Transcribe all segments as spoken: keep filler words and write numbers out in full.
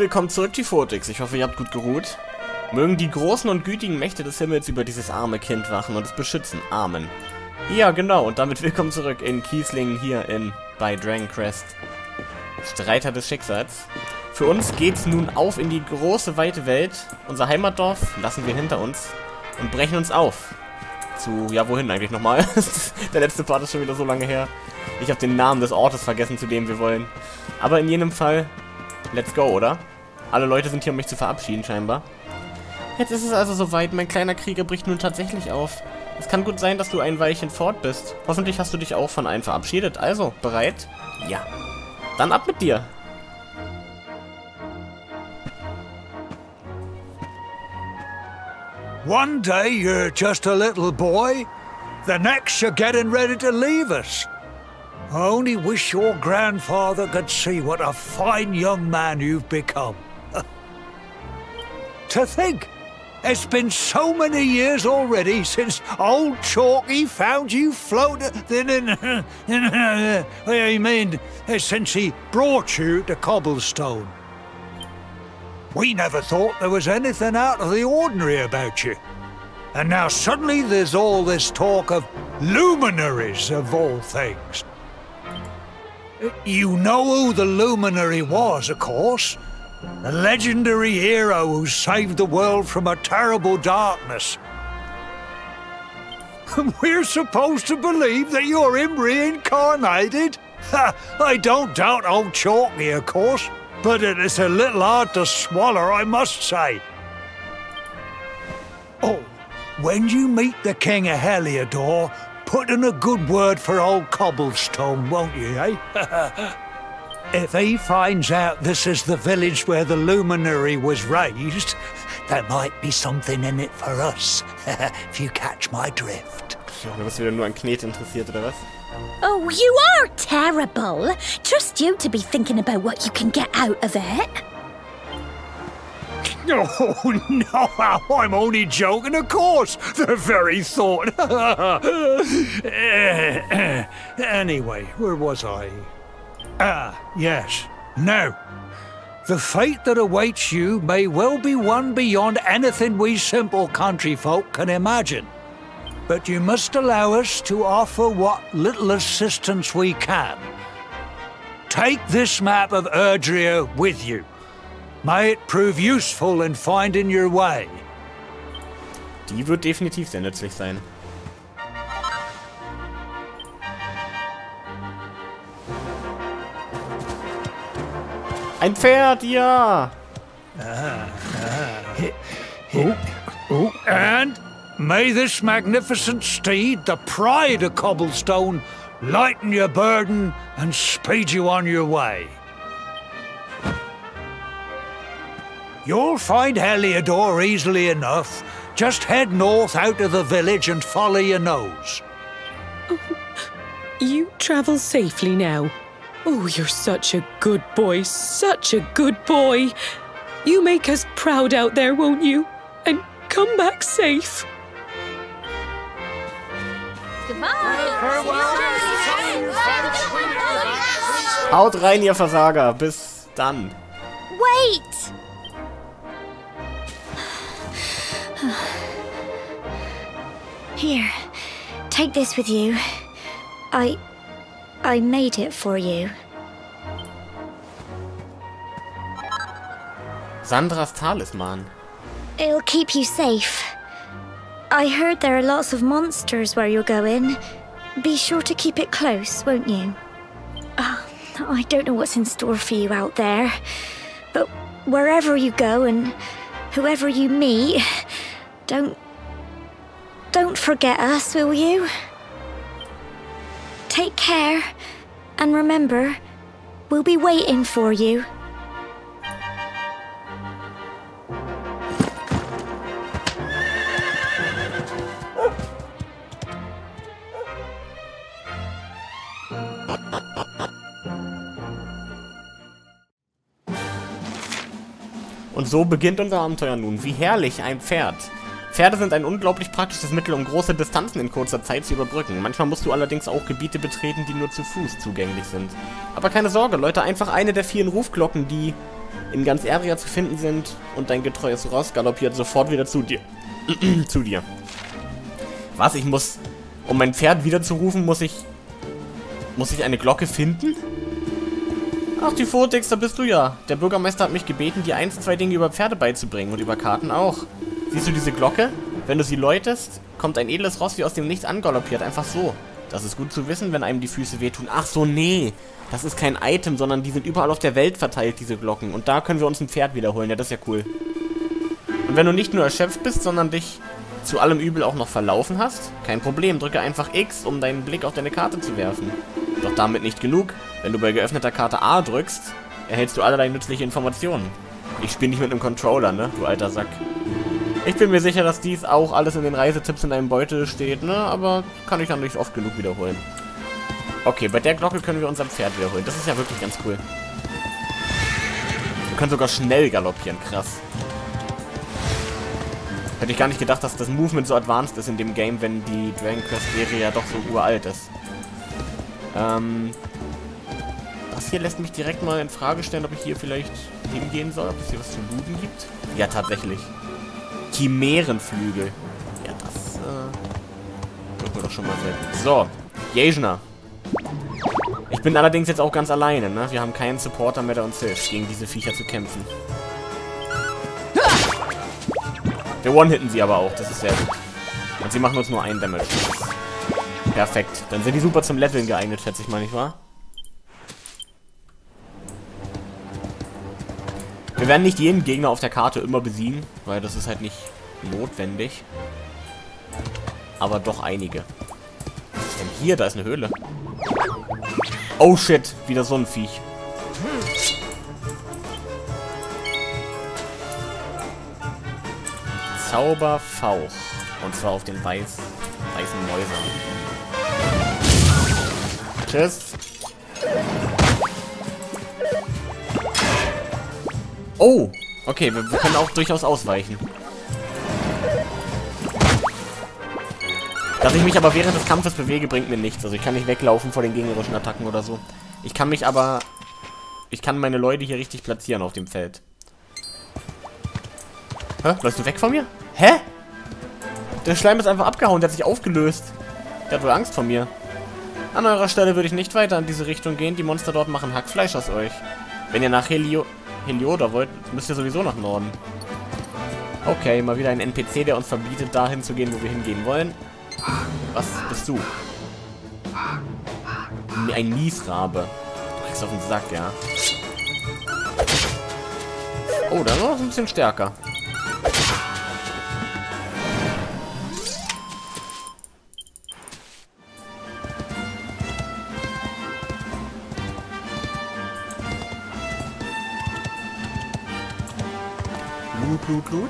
willkommen zurück, Tifotix. Ich hoffe, ihr habt gut geruht. Mögen die großen und gütigen Mächte des Himmels über dieses arme Kind wachen und es beschützen. Amen. Ja, genau. Und damit willkommen zurück in Kieslingen hier in bei Dragon Quest. Streiter des Schicksals. Für uns geht's nun auf in die große, weite Welt. Unser Heimatdorf lassen wir hinter uns und brechen uns auf. Zu, ja, wohin eigentlich nochmal? Der letzte Part ist schon wieder so lange her. Ich habe den Namen des Ortes vergessen, zu dem wir wollen. Aber in jedem Fall, let's go, oder? Alle Leute sind hier, um mich zu verabschieden, scheinbar. Jetzt ist es also soweit. Mein kleiner Krieger bricht nun tatsächlich auf. Es kann gut sein, dass du ein Weilchen fort bist. Hoffentlich hast du dich auch von allen verabschiedet. Also, bereit? Ja. Dann ab mit dir. One day you're just a little boy, the next you're getting ready to leave us. I only wish your grandfather could see what a fine young man you've become. To think, it's been so many years already since old Chalky found you floating in, I mean, since he brought you to Cobblestone. We never thought there was anything out of the ordinary about you. And now suddenly there's all this talk of luminaries of all things. You know who the luminary was, of course. A legendary hero who saved the world from a terrible darkness. We're supposed to believe that you're him reincarnated? Ha! I don't doubt old Chalky, of course. But it is a little hard to swallow, I must say. Oh, when you meet the King of Heliodor, put in a good word for old Cobblestone, won't you, eh? If he finds out this is the village where the luminary was raised, there might be something in it for us, if you catch my drift. Du bist wieder nur an Knete interessiert, oder was? Oh, you are terrible. Trust you to be thinking about what you can get out of it. Oh, no, I'm only joking, of course. The very thought. Anyway, where was I? Ah, yes. Now, the fate that awaits you may well be one beyond anything we simple country folk can imagine. But you must allow us to offer what little assistance we can. Take this map of Erdrea with you. May it prove useful in finding your way. Die wird definitiv sehr nützlich sein. Ein Pferd, ja! Ah, ah. Oh, oh. And may this magnificent steed, the pride of Cobblestone, lighten your burden and speed you on your way. You'll find Heliodor easily enough. Just head north out of the village and follow your nose. Oh, you travel safely now. Oh, you're such a good boy, such a good boy. You make us proud out there, won't you? And come back safe. Haut rein, ihr Versager. Bis dann. Wait! Here, take this with you. I... I made it for you. Sandras Talisman. It'll keep you safe. I heard there are lots of monsters where you're going. Be sure to keep it close, won't you? Oh, I don't know what's in store for you out there. But wherever you go and whoever you meet, don't... Don't forget us, will you? Take care, and remember, we'll be waiting for you. Und so beginnt unser Abenteuer nun. Wie herrlich, ein Pferd. Pferde sind ein unglaublich praktisches Mittel, um große Distanzen in kurzer Zeit zu überbrücken. Manchmal musst du allerdings auch Gebiete betreten, die nur zu Fuß zugänglich sind. Aber keine Sorge, Leute, einfach eine der vielen Rufglocken, die in ganz Erdria zu finden sind und dein getreues Ross galoppiert sofort wieder zu dir. zu dir. Was? Ich muss, um mein Pferd wiederzurufen, muss ich, muss ich eine Glocke finden? Ach, die Vortex, da bist du ja. Der Bürgermeister hat mich gebeten, dir eins, zwei Dinge über Pferde beizubringen und über Karten auch. Siehst du diese Glocke? Wenn du sie läutest, kommt ein edles Ross wie aus dem Nichts angaloppiert, einfach so. Das ist gut zu wissen, wenn einem die Füße wehtun. Ach so, nee. Das ist kein Item, sondern die sind überall auf der Welt verteilt, diese Glocken. Und da können wir uns ein Pferd wiederholen. Ja, das ist ja cool. Und wenn du nicht nur erschöpft bist, sondern dich zu allem Übel auch noch verlaufen hast, kein Problem. Drücke einfach X, um deinen Blick auf deine Karte zu werfen. Doch damit nicht genug. Wenn du bei geöffneter Karte A drückst, erhältst du allerlei nützliche Informationen. Ich spiele nicht mit einem Controller, ne, du alter Sack. Ich bin mir sicher, dass dies auch alles in den Reisetipps in deinem Beutel steht, ne, aber kann ich dann nicht oft genug wiederholen. Okay, bei der Glocke können wir unser Pferd wiederholen. Das ist ja wirklich ganz cool. Wir können sogar schnell galoppieren, krass. Hätte ich gar nicht gedacht, dass das Movement so advanced ist in dem Game, wenn die Dragon Quest Serie ja doch so uralt ist. Ähm... Das hier lässt mich direkt mal in Frage stellen, ob ich hier vielleicht hingehen soll, ob es hier was zu looten gibt. Ja, tatsächlich. Chimärenflügel. Ja, das, äh... wird mir doch schon mal selten. So, Jejna. Ich bin allerdings jetzt auch ganz alleine, ne? Wir haben keinen Supporter mehr, der uns hilft, gegen diese Viecher zu kämpfen. Wir one-hitten sie aber auch, das ist sehr gut. Und sie machen uns nur einen Damage. Perfekt. Dann sind die super zum Leveln geeignet, schätze ich mal, nicht wahr? Wir werden nicht jeden Gegner auf der Karte immer besiegen, weil das ist halt nicht notwendig. Aber doch einige. Was ist denn hier? Da ist eine Höhle. Oh shit, wieder so ein Viech. Zauberfauch. Und zwar auf den weiß, weißen Mäusern. Tschüss. Oh, okay, wir, wir können auch durchaus ausweichen. Dass ich mich aber während des Kampfes bewege, bringt mir nichts. Also ich kann nicht weglaufen vor den gegnerischen Attacken oder so. Ich kann mich aber... Ich kann meine Leute hier richtig platzieren auf dem Feld. Hä? Läufst du weg von mir? Hä? Der Schleim ist einfach abgehauen, der hat sich aufgelöst. Der hat wohl Angst vor mir. An eurer Stelle würde ich nicht weiter in diese Richtung gehen. Die Monster dort machen Hackfleisch aus euch. Wenn ihr nach Helio... Helioda wollt, müsst ihr sowieso nach Norden. Okay, mal wieder ein N P C, der uns verbietet, dahin zu gehen, wo wir hingehen wollen. Was bist du? Ein Niesrabe. Du kriegst auf den Sack, ja. Oh, da ist noch ein bisschen stärker. Blut, Blut, Blut.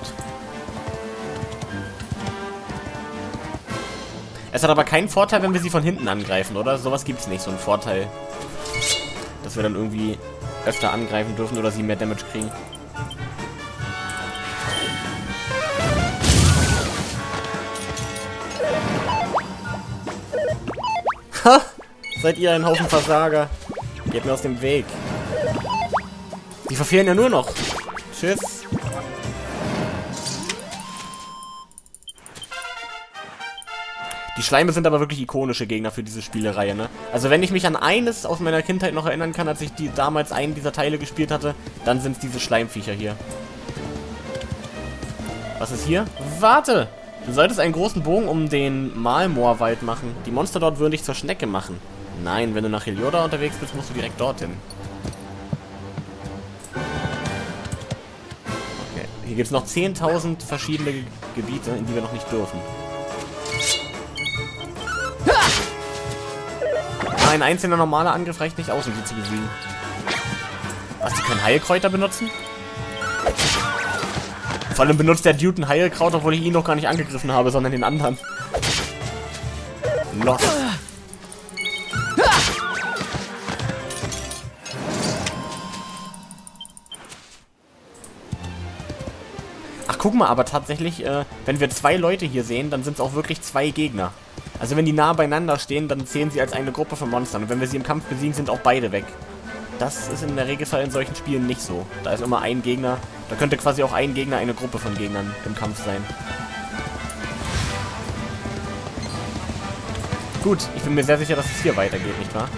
Es hat aber keinen Vorteil, wenn wir sie von hinten angreifen, oder? Sowas gibt es nicht, so einen Vorteil. Dass wir dann irgendwie öfter angreifen dürfen oder sie mehr Damage kriegen. Ha! Seid ihr ein Haufen Versager? Geht mir aus dem Weg. Die verfehlen ja nur noch. Tschüss. Die Schleime sind aber wirklich ikonische Gegner für diese Spielereihe, ne? Also wenn ich mich an eines aus meiner Kindheit noch erinnern kann, als ich die, damals einen dieser Teile gespielt hatte, dann sind es diese Schleimviecher hier. Was ist hier? Warte! Du solltest einen großen Bogen um den Malmoorwald machen. Die Monster dort würden dich zur Schnecke machen. Nein, wenn du nach Helioda unterwegs bist, musst du direkt dorthin. Okay, hier gibt es noch zehntausend verschiedene Ge Gebiete, in die wir noch nicht dürfen. Ein einzelner normaler Angriff reicht nicht aus, um sie zu besiegen. Was, die können Heilkräuter benutzen? Vor allem benutzt der Dude ein Heilkraut, obwohl ich ihn noch gar nicht angegriffen habe, sondern den anderen. Lost. Ach, guck mal, aber tatsächlich, äh, wenn wir zwei Leute hier sehen, dann sind es auch wirklich zwei Gegner. Also wenn die nah beieinander stehen, dann zählen sie als eine Gruppe von Monstern. Und wenn wir sie im Kampf besiegen, sind auch beide weg. Das ist in der Regelfall in solchen Spielen nicht so. Da ist immer ein Gegner. Da könnte quasi auch ein Gegner eine Gruppe von Gegnern im Kampf sein. Gut, ich bin mir sehr sicher, dass es hier weitergeht, nicht wahr?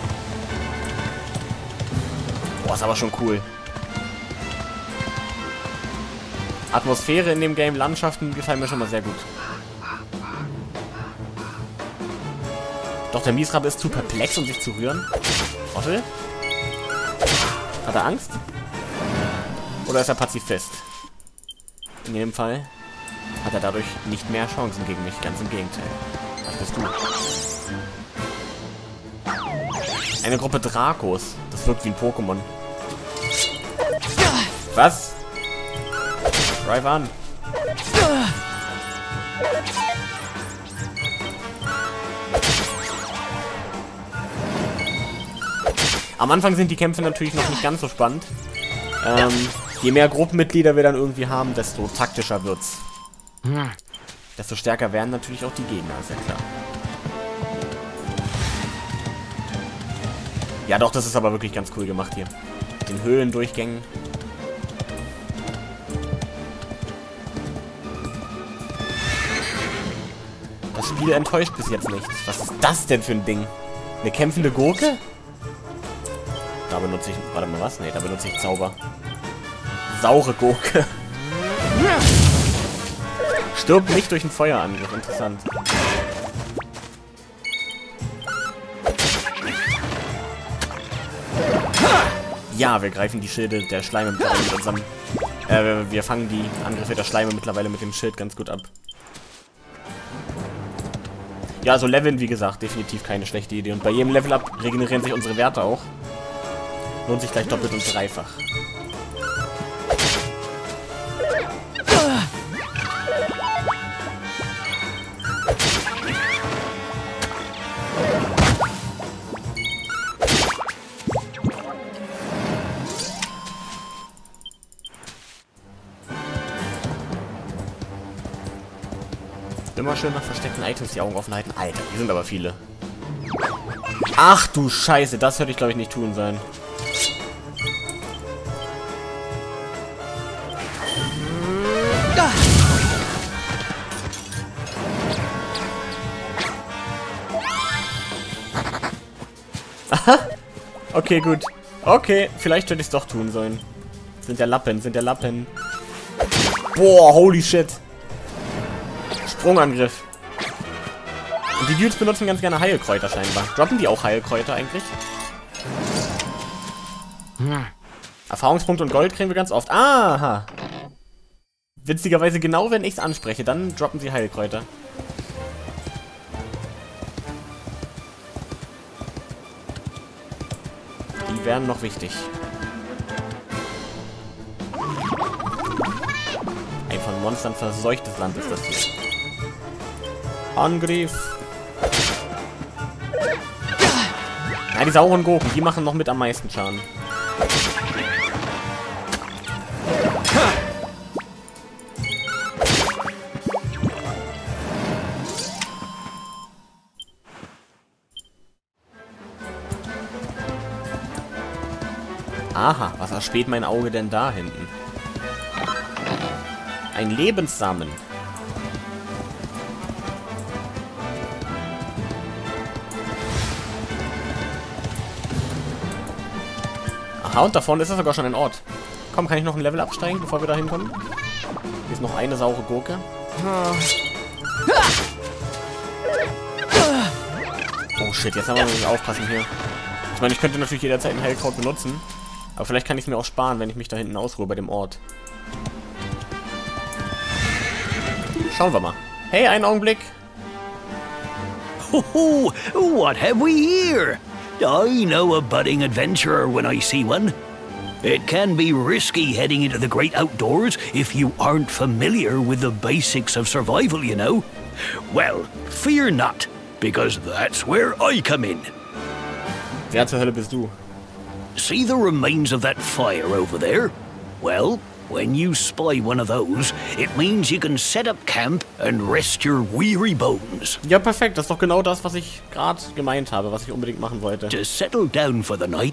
Boah, ist aber schon cool. Atmosphäre in dem Game, Landschaften gefallen mir schon mal sehr gut. Doch der Miesrab ist zu perplex, um sich zu rühren. Ottel? Hat er Angst? Oder ist er Pazifist? In jedem Fall hat er dadurch nicht mehr Chancen gegen mich, ganz im Gegenteil. Was bist du? Eine Gruppe Drakos. Das wirkt wie ein Pokémon. Was? Drive an. Am Anfang sind die Kämpfe natürlich noch nicht ganz so spannend. Ähm, je mehr Gruppenmitglieder wir dann irgendwie haben, desto taktischer wird's. Desto stärker werden natürlich auch die Gegner, ist ja klar. Ja doch, das ist aber wirklich ganz cool gemacht hier. Mit den Höhlendurchgängen. Das Spiel enttäuscht bis jetzt nicht. Was ist das denn für ein Ding? Eine kämpfende Gurke? Da benutze ich... Warte mal, was? Ne, da benutze ich Zauber. Saure Gurke. Stirbt nicht durch einen Feuerangriff. Interessant. Ja, wir greifen die Schilde der Schleime mittlerweile mit unserem... Äh, wir fangen die Angriffe der Schleime mittlerweile mit dem Schild ganz gut ab. Ja, also Leveln, wie gesagt, definitiv keine schlechte Idee. Und bei jedem Level-Up regenerieren sich unsere Werte auch. Lohnt sich gleich doppelt und dreifach. Immer schön nach versteckten Items die Augen offen halten. Alter, hier sind aber viele. Ach du Scheiße, das hätte ich glaube ich nicht tun sollen. Aha. Okay, gut. Okay, vielleicht hätte ich es doch tun sollen. Sind ja Lappen, sind ja Lappen. Boah, holy shit. Sprungangriff. Und die Dudes benutzen ganz gerne Heilkräuter scheinbar. Droppen die auch Heilkräuter eigentlich? Hm. Erfahrungspunkte und Gold kriegen wir ganz oft. Aha. Witzigerweise genau, wenn ich es anspreche, dann droppen sie Heilkräuter. Die wären noch wichtig. Ein von Monstern verseuchtes Land ist das hier. Angriff! Ja, die sauren Gurken, die machen noch mit am meisten Schaden. Aha, was erspäht mein Auge denn da hinten? Ein Lebenssamen. Aha, und da vorne ist das sogar schon ein Ort. Komm, kann ich noch ein Level absteigen, bevor wir da hinkommen? Hier ist noch eine saure Gurke. Oh shit, jetzt haben wir nicht aufpassen hier. Ich meine, ich könnte natürlich jederzeit ein Heilkraut benutzen. Aber vielleicht kann ich es mir auch sparen, wenn ich mich da hinten ausruhe bei dem Ort. Schauen wir mal. Hey, einen Augenblick. Oh, what have we here? I know a budding adventurer when I see one. It can be risky heading into the great outdoors if you aren't familiar with the basics of survival, you know. Well, fear not, because that's where I come in. Wer zur Hölle bist du? See the remains of that fire over there? Well, when you spy one of those, it means you can set up camp and rest your weary bones. Ja, perfekt. Das ist doch genau das, was ich gerade gemeint habe, was ich unbedingt machen wollte. To settle down for the night,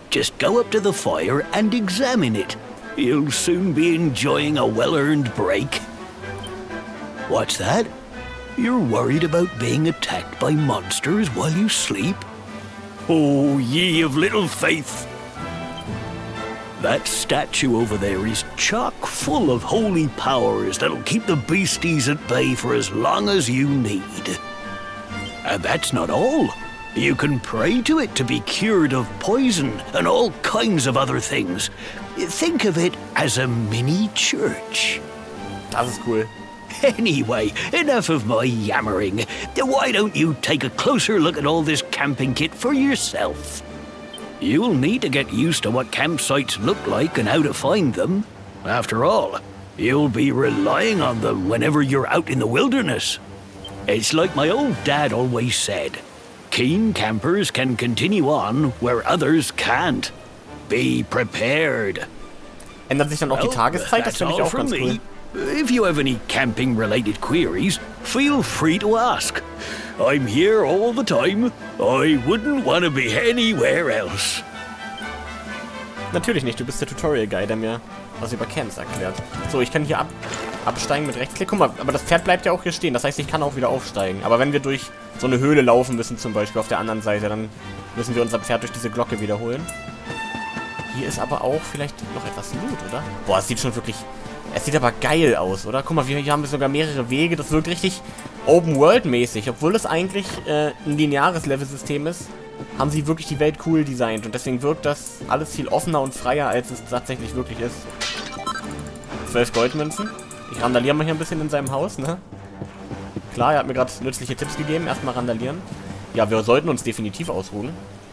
just go up to the fire and examine it. You'll soon be enjoying a well-earned break. What's that? You're worried about being attacked by monsters while you sleep? Oh, ye of little faith! That statue over there is chock full of holy powers that'll keep the beasties at bay for as long as you need. And that's not all. You can pray to it to be cured of poison and all kinds of other things. Think of it as a mini church. Das ist cool. Anyway, enough of my yammering. Why don't you take a closer look at all this camping kit for yourself? You'll need to get used to what campsites look like and how to find them. After all, you'll be relying on them whenever you're out in the wilderness. It's like my old dad always said. Keen campers can continue on where others can't. Be prepared. Ändert sich dann auch die Tageszeit? Das finde ich auch ganz cool. If you have any camping-related queries, feel free to ask. I'm here all the time. I wouldn't want to be anywhere else. Natürlich nicht, du bist der Tutorial-Guy, der mir was über Camps erklärt. So, ich kann hier ab absteigen mit Rechtsklick. Guck mal, aber das Pferd bleibt ja auch hier stehen. Das heißt, ich kann auch wieder aufsteigen. Aber wenn wir durch so eine Höhle laufen müssen, zum Beispiel auf der anderen Seite, dann müssen wir unser Pferd durch diese Glocke wiederholen. Hier ist aber auch vielleicht noch etwas Loot, oder? Boah, es sieht schon wirklich... Es sieht aber geil aus, oder? Guck mal, hier haben wir sogar mehrere Wege. Das wirkt richtig Open-World-mäßig. Obwohl es eigentlich äh, ein lineares Level-System ist, haben sie wirklich die Welt cool designt. Und deswegen wirkt das alles viel offener und freier, als es tatsächlich wirklich ist. Zwölf Goldmünzen. Ich randaliere mal hier ein bisschen in seinem Haus, ne? Klar, er hat mir gerade nützliche Tipps gegeben. Erstmal randalieren. Ja, wir sollten uns definitiv ausruhen.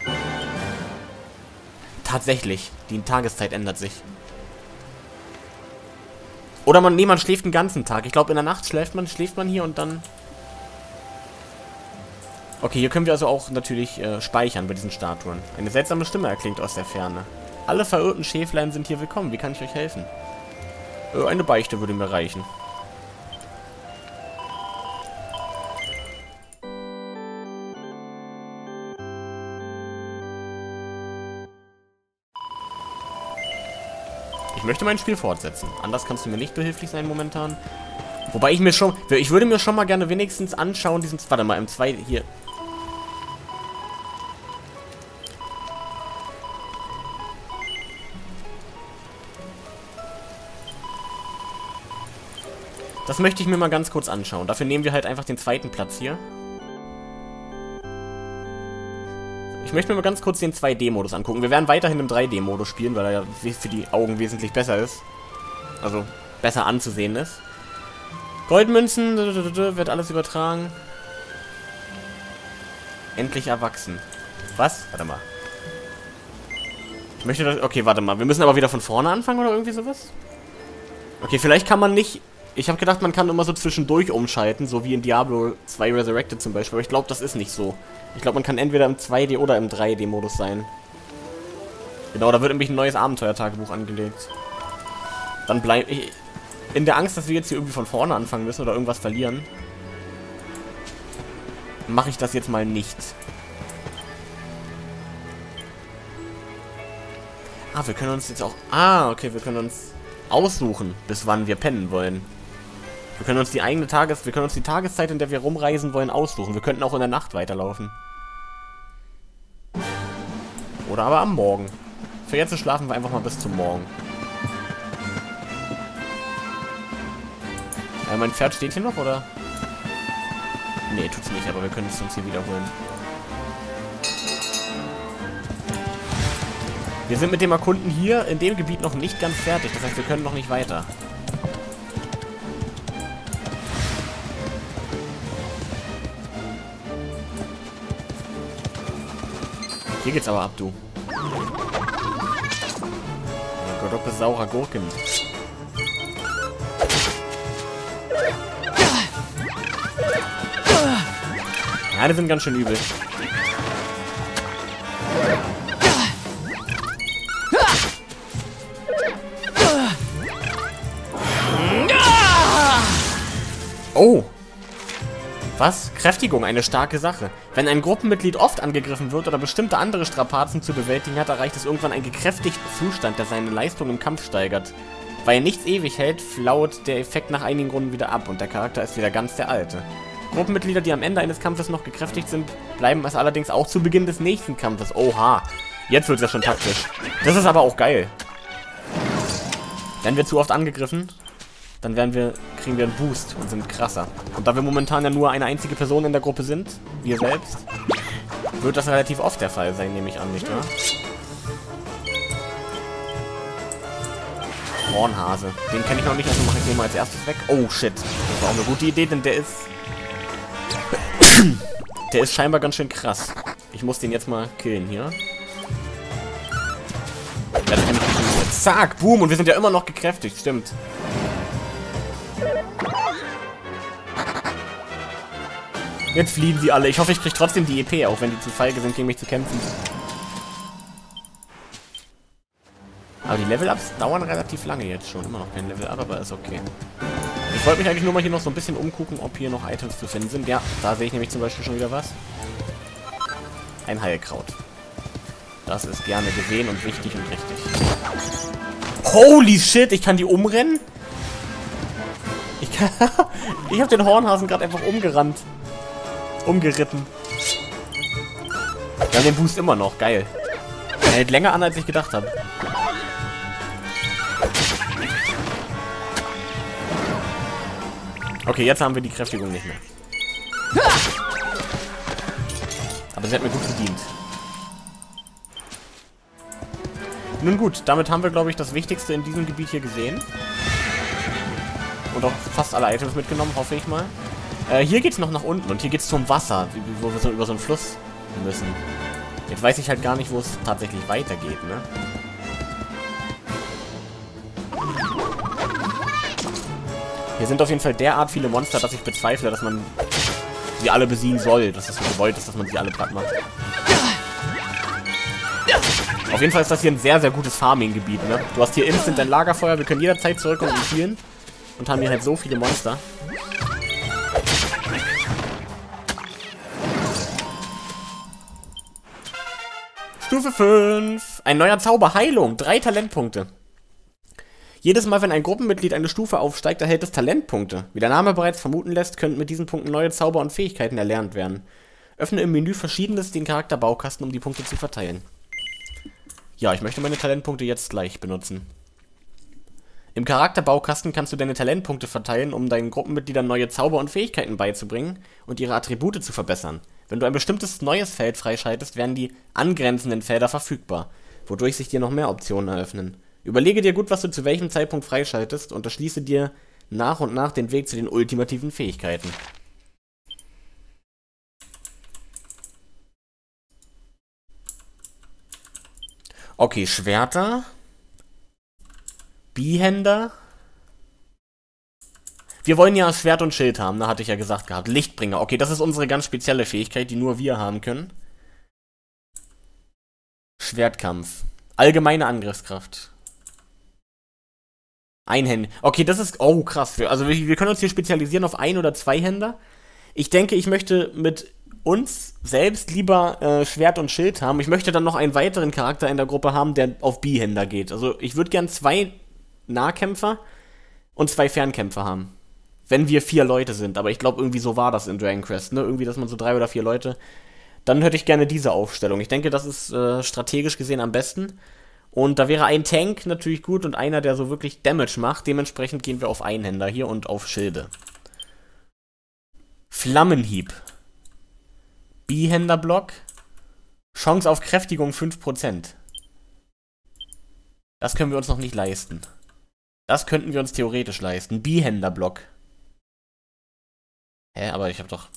Tatsächlich. Die Tageszeit ändert sich. Oder man, nee, man schläft den ganzen Tag. Ich glaube, in der Nacht schläft man, schläft man hier und dann... Okay, hier können wir also auch natürlich äh, speichern bei diesen Statuen. Eine seltsame Stimme erklingt aus der Ferne. Alle verirrten Schäflein sind hier willkommen. Wie kann ich euch helfen? Äh, eine Beichte würde mir reichen. Ich möchte mein Spiel fortsetzen. Anders kannst du mir nicht behilflich sein momentan. Wobei ich mir schon... Ich würde mir schon mal gerne wenigstens anschauen, diesen... Warte mal, im zwei... Hier. Das möchte ich mir mal ganz kurz anschauen. Dafür nehmen wir halt einfach den zweiten Platz hier. Ich möchte mir mal ganz kurz den zwei D Modus angucken. Wir werden weiterhin im drei D Modus spielen, weil er ja für die Augen wesentlich besser ist. Also besser anzusehen ist. Goldmünzen, wird alles übertragen. Endlich erwachsen. Was? Warte mal. Ich möchte das... Okay, warte mal. Wir müssen aber wieder von vorne anfangen oder irgendwie sowas? Okay, vielleicht kann man nicht... Ich habe gedacht, man kann immer so zwischendurch umschalten, so wie in Diablo zwei Resurrected zum Beispiel. Aber ich glaube, das ist nicht so. Ich glaube, man kann entweder im zwei D oder im drei D Modus sein. Genau, da wird nämlich ein neues Abenteuertagebuch angelegt. Dann bleibe ich... In der Angst, dass wir jetzt hier irgendwie von vorne anfangen müssen oder irgendwas verlieren, mache ich das jetzt mal nicht. Ah, wir können uns jetzt auch... Ah, okay, wir können uns aussuchen, bis wann wir pennen wollen. Wir können uns die eigene Tages... Wir können uns die Tageszeit, in der wir rumreisen wollen, aussuchen. Wir könnten auch in der Nacht weiterlaufen. Oder aber am Morgen. Für jetzt schlafen wir einfach mal bis zum Morgen. Äh, mein Pferd steht hier noch, oder? Nee, tut's nicht, aber wir können es uns hier wiederholen. Wir sind mit dem Erkunden hier in dem Gebiet noch nicht ganz fertig. Das heißt, wir können noch nicht weiter. Hier geht's aber ab, du. Oh Gott, ob saurer Gurken. Ja, die sind ganz schön übel. Oh. Was? Kräftigung, eine starke Sache. Wenn ein Gruppenmitglied oft angegriffen wird oder bestimmte andere Strapazen zu bewältigen hat, erreicht es irgendwann einen gekräftigten Zustand, der seine Leistung im Kampf steigert. Weil nichts ewig hält, flaut der Effekt nach einigen Runden wieder ab und der Charakter ist wieder ganz der alte. Gruppenmitglieder, die am Ende eines Kampfes noch gekräftigt sind, bleiben es allerdings auch zu Beginn des nächsten Kampfes. Oha, jetzt wird es ja schon taktisch. Das ist aber auch geil. Werden wir zu oft angegriffen, dann werden wir, kriegen wir einen Boost und sind krasser. Und da wir momentan ja nur eine einzige Person in der Gruppe sind, wir selbst, wird das relativ oft der Fall sein, nehme ich an, nicht wahr? Hornhase. Den kenne ich noch nicht, also mache ich den mal als erstes weg. Oh, shit. Das war auch eine gute Idee, denn der ist... der ist scheinbar ganz schön krass. Ich muss den jetzt mal killen hier. Ja, das kann ich nicht. Zack, boom. Und wir sind ja immer noch gekräftigt, stimmt. Jetzt fliehen sie alle. Ich hoffe, ich kriege trotzdem die E P, auch wenn die zu feige sind, gegen mich zu kämpfen. Aber die Level-Ups dauern relativ lange jetzt schon. Immer noch kein Level-Up, aber ist okay. Ich wollte mich eigentlich nur mal hier noch so ein bisschen umgucken, ob hier noch Items zu finden sind. Ja, da sehe ich nämlich zum Beispiel schon wieder was. Ein Heilkraut. Das ist gerne gesehen und wichtig und richtig. Holy shit, ich kann die umrennen? Ich kann... ich habe den Hornhasen gerade einfach umgerannt. Umgeritten. Wir haben den Boost immer noch. Geil. Er hält länger an, als ich gedacht habe. Okay, jetzt haben wir die Kräftigung nicht mehr. Aber sie hat mir gut verdient. Nun gut, damit haben wir, glaube ich, das Wichtigste in diesem Gebiet hier gesehen. Und auch fast alle Items mitgenommen, hoffe ich mal. Äh, hier geht's noch nach unten und hier geht's zum Wasser, wo wir so über so einen Fluss müssen. Jetzt weiß ich halt gar nicht, wo es tatsächlich weitergeht, ne? Hier sind auf jeden Fall derart viele Monster, dass ich bezweifle, dass man sie alle besiegen soll. Dass es so gewollt ist, dass man sie alle platt macht. Auf jeden Fall ist das hier ein sehr, sehr gutes Farming-Gebiet, ne? Du hast hier instant ein Lagerfeuer, wir können jederzeit zurückkommen und spielen. Und haben hier halt so viele Monster. Stufe fünf. Ein neuer Zauber, Heilung. Drei Talentpunkte. Jedes Mal, wenn ein Gruppenmitglied eine Stufe aufsteigt, erhält es Talentpunkte. Wie der Name bereits vermuten lässt, könnten mit diesen Punkten neue Zauber und Fähigkeiten erlernt werden. Öffne im Menü Verschiedenes den Charakterbaukasten, um die Punkte zu verteilen. Ja, ich möchte meine Talentpunkte jetzt gleich benutzen. Im Charakterbaukasten kannst du deine Talentpunkte verteilen, um deinen Gruppenmitgliedern neue Zauber und Fähigkeiten beizubringen und ihre Attribute zu verbessern. Wenn du ein bestimmtes neues Feld freischaltest, werden die angrenzenden Felder verfügbar, wodurch sich dir noch mehr Optionen eröffnen. Überlege dir gut, was du zu welchem Zeitpunkt freischaltest und erschließe dir nach und nach den Weg zu den ultimativen Fähigkeiten. Okay, Schwerter. Bihänder. Wir wollen ja Schwert und Schild haben, da hatte ich ja gesagt gehabt. Lichtbringer. Okay, das ist unsere ganz spezielle Fähigkeit, die nur wir haben können. Schwertkampf. Allgemeine Angriffskraft. Einhändig. Okay, das ist... Oh, krass. Also wir, wir können uns hier spezialisieren auf Ein- oder Zweihänder. Ich denke, ich möchte mit uns selbst lieber äh, Schwert und Schild haben. Ich möchte dann noch einen weiteren Charakter in der Gruppe haben, der auf Bihänder geht. Also ich würde gern zwei Nahkämpfer und zwei Fernkämpfer haben. Wenn wir vier Leute sind. Aber ich glaube, irgendwie so war das in Dragon Quest, ne? Irgendwie, dass man so drei oder vier Leute... Dann hätte ich gerne diese Aufstellung. Ich denke, das ist äh, strategisch gesehen am besten. Und da wäre ein Tank natürlich gut und einer, der so wirklich Damage macht. Dementsprechend gehen wir auf Einhänder hier und auf Schilde. Flammenhieb. Bihänderblock. Chance auf Kräftigung fünf Prozent. Das können wir uns noch nicht leisten. Das könnten wir uns theoretisch leisten. Bihänderblock. Hä, aber ich hab doch...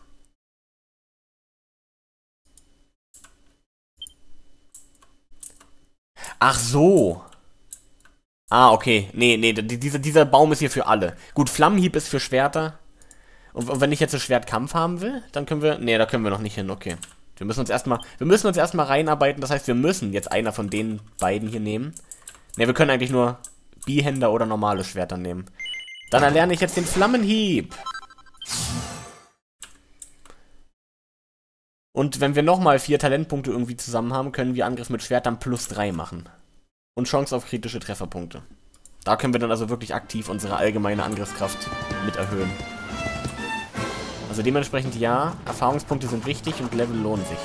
Ach so. Ah, okay. Nee, nee, dieser, dieser Baum ist hier für alle. Gut, Flammenhieb ist für Schwerter. Und, und wenn ich jetzt ein Schwertkampf haben will, dann können wir... Nee, da können wir noch nicht hin, okay. Wir müssen uns erstmal... Wir müssen uns erstmal reinarbeiten, das heißt, wir müssen jetzt einer von den beiden hier nehmen. Ne, wir können eigentlich nur Bihänder oder normale Schwerter nehmen. Dann erlerne ich jetzt den Flammenhieb. Und wenn wir nochmal vier Talentpunkte irgendwie zusammen haben, können wir Angriff mit Schwert dann plus drei machen. Und Chance auf kritische Trefferpunkte. Da können wir dann also wirklich aktiv unsere allgemeine Angriffskraft mit erhöhen. Also dementsprechend ja, Erfahrungspunkte sind wichtig und Level lohnen sich.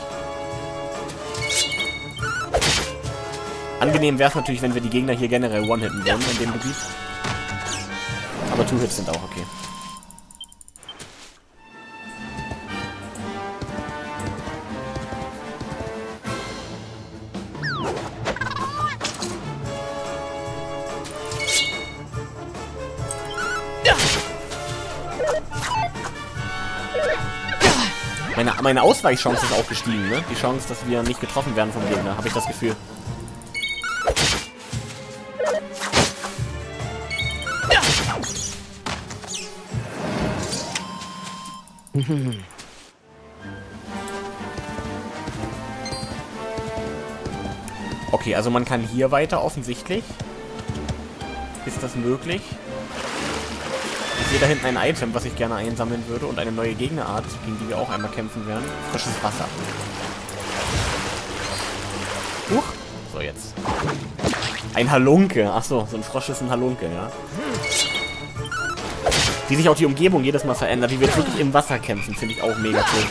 Angenehm wäre es natürlich, wenn wir die Gegner hier generell one-hitten würden in dem Gebiet. Aber Two-Hits sind auch okay. Meine, meine Ausweichchance ist auch gestiegen, ne? Die Chance, dass wir nicht getroffen werden vom Gegner, habe ich das Gefühl. Okay, also man kann hier weiter, offensichtlich. Ist das möglich? Ich sehe da hinten ein Item, was ich gerne einsammeln würde und eine neue Gegnerart, gegen die wir auch einmal kämpfen werden. Frisches Wasser. Huch. So, jetzt. Ein Halunke. Achso, so ein Frosch ist ein Halunke, ja. Wie sich auch die Umgebung jedes Mal verändert. Wie wir wirklich im Wasser kämpfen, finde ich auch mega cool.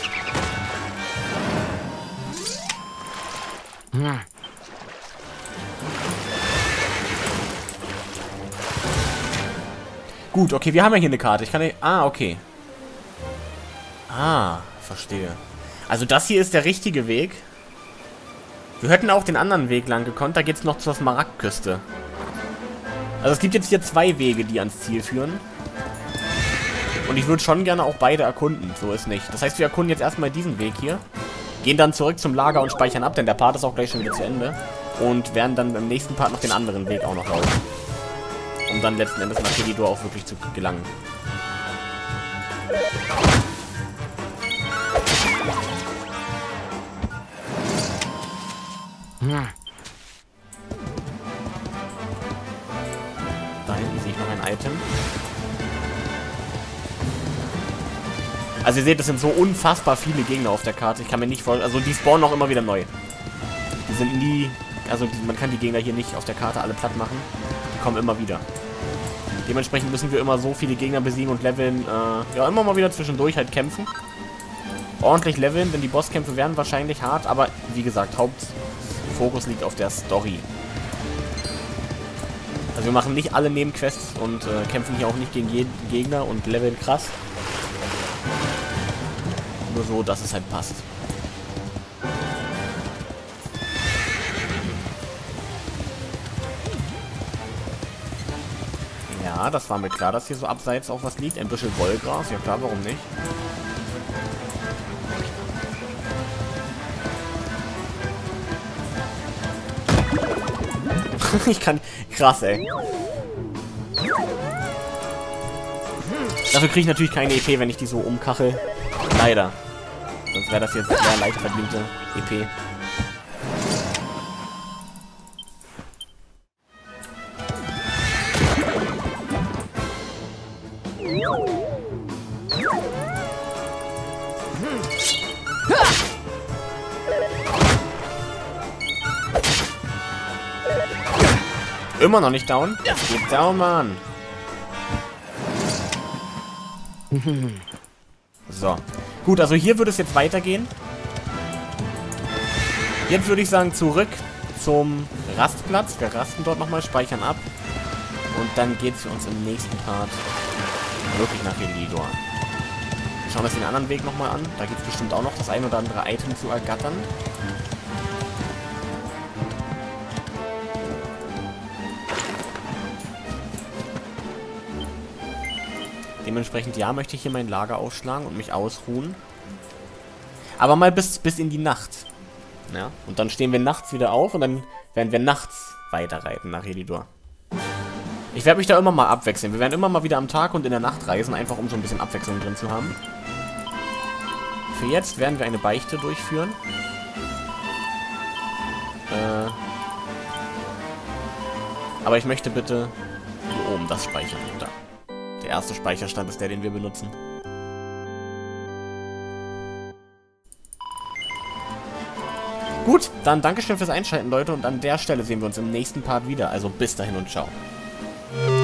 Hm. Gut, okay, wir haben ja hier eine Karte. Ich kann nicht... Ah, okay. Ah, verstehe. Also das hier ist der richtige Weg. Wir hätten auch den anderen Weg lang gekonnt. Da geht's noch zur Smaragdküste. Also es gibt jetzt hier zwei Wege, die ans Ziel führen. Und ich würde schon gerne auch beide erkunden. So ist nicht. Das heißt, wir erkunden jetzt erstmal diesen Weg hier. Gehen dann zurück zum Lager und speichern ab, denn der Part ist auch gleich schon wieder zu Ende. Und werden dann im nächsten Part noch den anderen Weg auch noch laufen. Um dann letzten Endes nach Helidor auch wirklich zu gelangen. Hm. Da hinten sehe ich noch ein Item. Also ihr seht, es sind so unfassbar viele Gegner auf der Karte. Ich kann mir nicht vorstellen... Also die spawnen auch immer wieder neu. Die sind nie... Also die, man kann die Gegner hier nicht auf der Karte alle platt machen. Die kommen immer wieder. Dementsprechend müssen wir immer so viele Gegner besiegen und leveln. Äh, ja, immer mal wieder zwischendurch halt kämpfen. Ordentlich leveln, denn die Bosskämpfe werden wahrscheinlich hart. Aber wie gesagt, Hauptfokus liegt auf der Story. Also wir machen nicht alle Nebenquests und äh, kämpfen hier auch nicht gegen jeden Gegner und leveln krass. Nur so, dass es halt passt. Ja, das war mir klar, dass hier so abseits auch was liegt. Ein bisschen Wollgras. Ja klar, warum nicht? Ich kann... Krass, ey. Dafür kriege ich natürlich keine E P, wenn ich die so umkachel. Leider. Sonst wäre das jetzt sehr leicht verdiente E P. Immer noch nicht down? Geht down, Mann. So. Gut, also hier würde es jetzt weitergehen. Jetzt würde ich sagen, zurück zum Rastplatz. Wir rasten dort nochmal, speichern ab. Und dann geht es für uns im nächsten Part wirklich nach Helidor. Wir schauen uns den anderen Weg nochmal an. Da gibt es bestimmt auch noch das ein oder andere Item zu ergattern. Dementsprechend, ja, möchte ich hier mein Lager aufschlagen und mich ausruhen. Aber mal bis, bis in die Nacht. Ja, und dann stehen wir nachts wieder auf und dann werden wir nachts weiterreiten nach Helidor. Ich werde mich da immer mal abwechseln. Wir werden immer mal wieder am Tag und in der Nacht reisen, einfach um so ein bisschen Abwechslung drin zu haben. Für jetzt werden wir eine Beichte durchführen. Äh, aber ich möchte bitte hier oben das speichern. Da. Der erste Speicherstand ist der, den wir benutzen. Gut, dann Dankeschön fürs Einschalten, Leute. Und an der Stelle sehen wir uns im nächsten Part wieder. Also bis dahin und ciao.